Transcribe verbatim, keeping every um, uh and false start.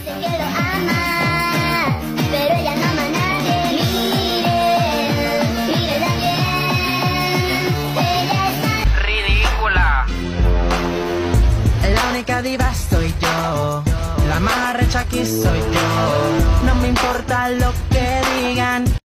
Dice que lo ama, pero ella no ama a nadie. Miren, mírenla bien. Ella es ridícula. La única diva soy yo, la más arrecha aquí soy yo. No me importa lo que digan,